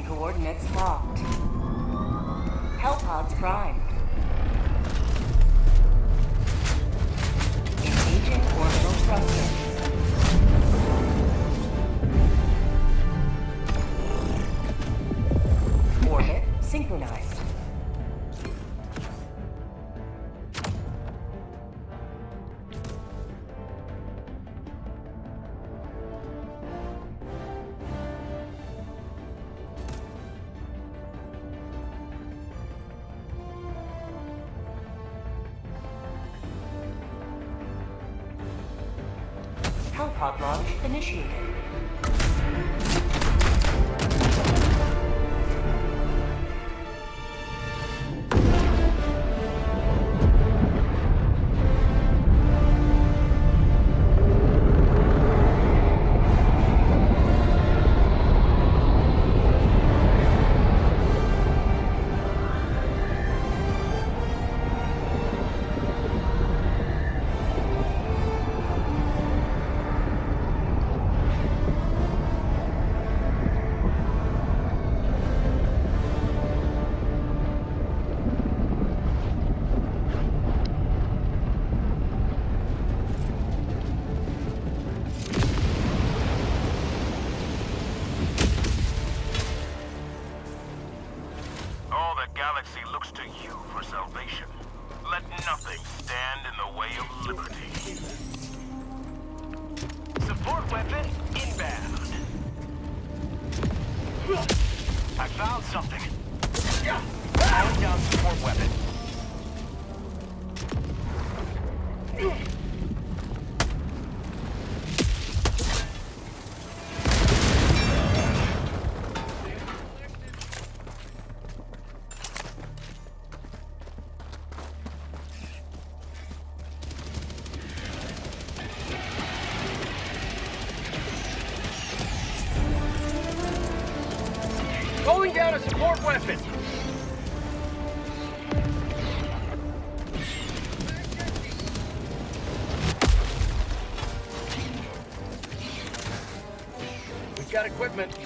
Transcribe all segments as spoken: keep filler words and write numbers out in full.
Coordinates locked. Hellpods primed. Engaging orbital thrusters. Orbit synchronized. Hellpod launch initiated. Calling down a support weapon! We've got equipment.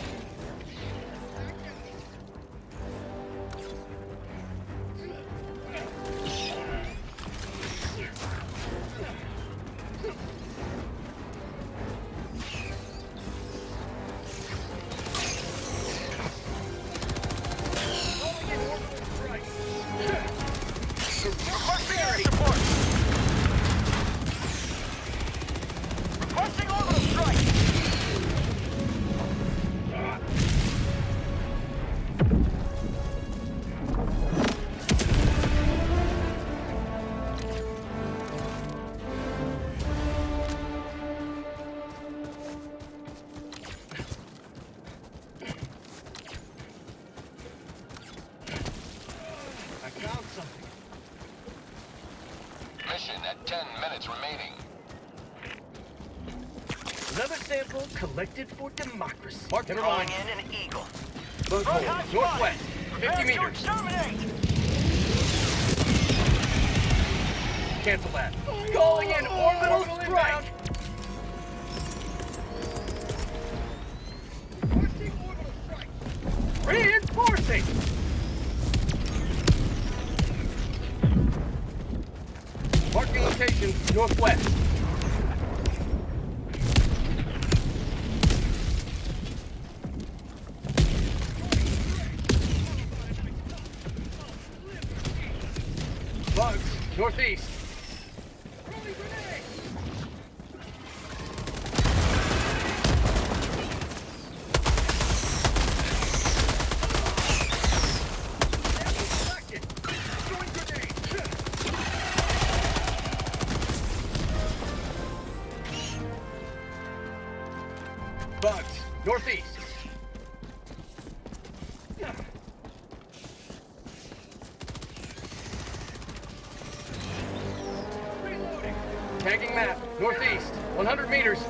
At ten minutes remaining. Another sample collected for democracy. Mark, Never calling mind. in an eagle. Bunghole, northwest, fifty meters. Cancel that. Calling in orbital strike. Reinforcing. Marking location, northwest. Bugs, northeast. Bugs, northeast. Reloading. Tagging map, northeast, one hundred meters.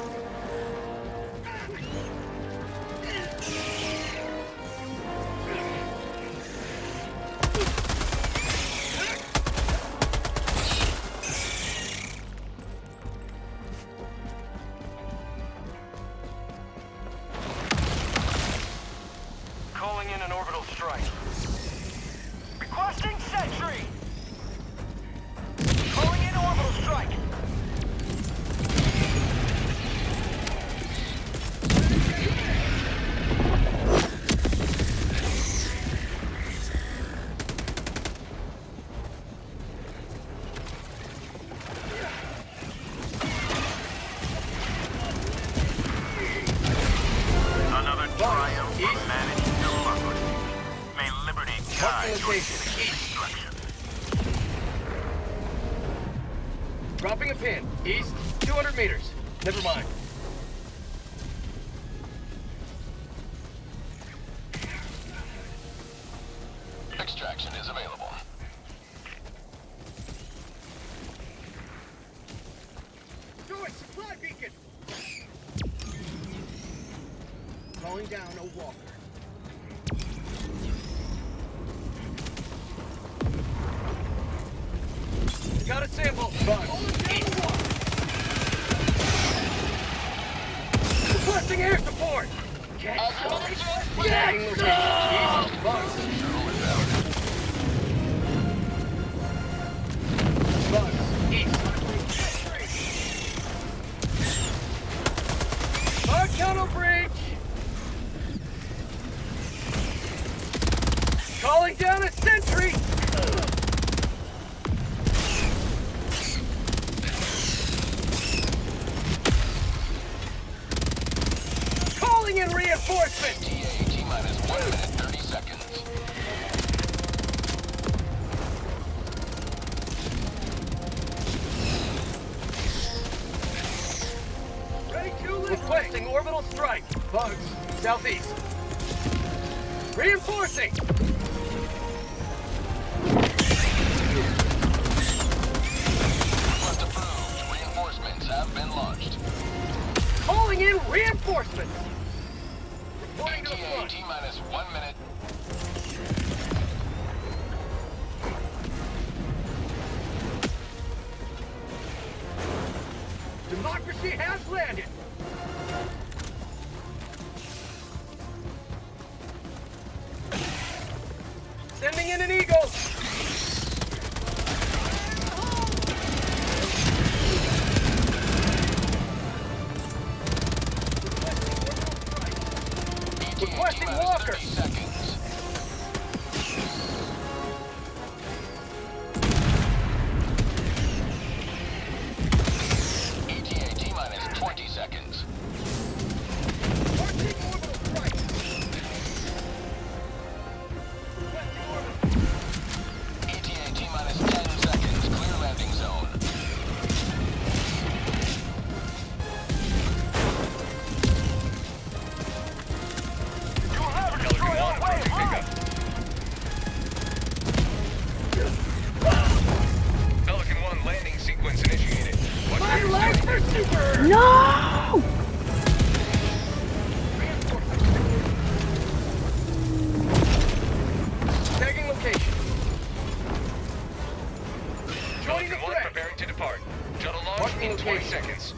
Calling in an orbital strike. Requesting sentry! Calling in orbital strike! Another triumph for East. managed democracy. May liberty guide your location. East. destruction. Dropping a pin. East. two hundred meters. Never mind. Extraction is available. Do it! Supply beacon! Calling down a walker. Got a sample. Bug. East. Requesting air support! Tagging location. East. Bugs. Bugs. East. Bug tunnel breach! Calling down a sentry! Calling in reinforcements! T A T minus one minute, thirty seconds. Ready to lift. Requesting orbital strike. Bugs. Southeast. Reinforcing! Request approved. Reinforcements have been launched. Calling in reinforcements! Reporting to the T A front. T minus one minute. Democracy has landed! Sending in an eagle! Requesting Walker! thirty seconds. E T A T minus twenty seconds. Requesting orbital strike! Requesting orbital. E T A T minus ten seconds. Clear landing zone. You have a destroyer on way high! Pelican one landing sequence initiated. My life for super! No! Tagging location. Joining the Pelican one threat. preparing to depart. Shuttle launch Marking in twenty location. seconds.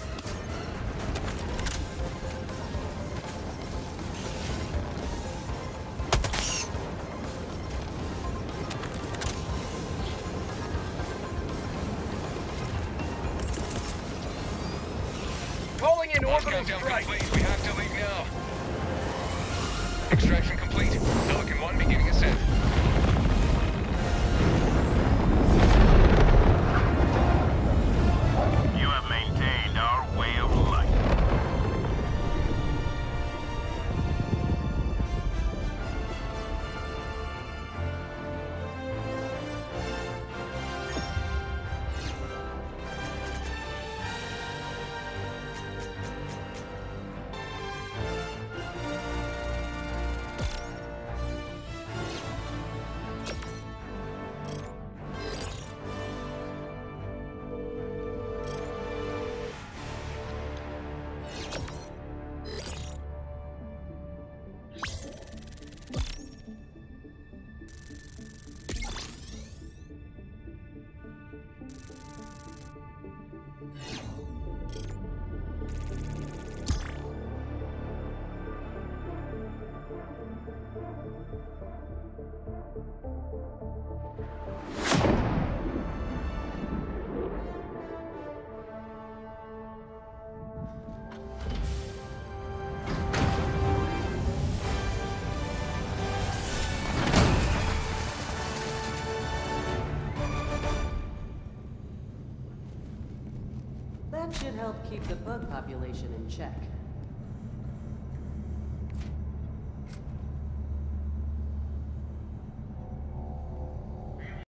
Calling in Launch orbital countdown strike. complete. We have to leave now. Extraction complete. Pelican one beginning ascent. You have maintained our way of life. That should help keep the bug population in check.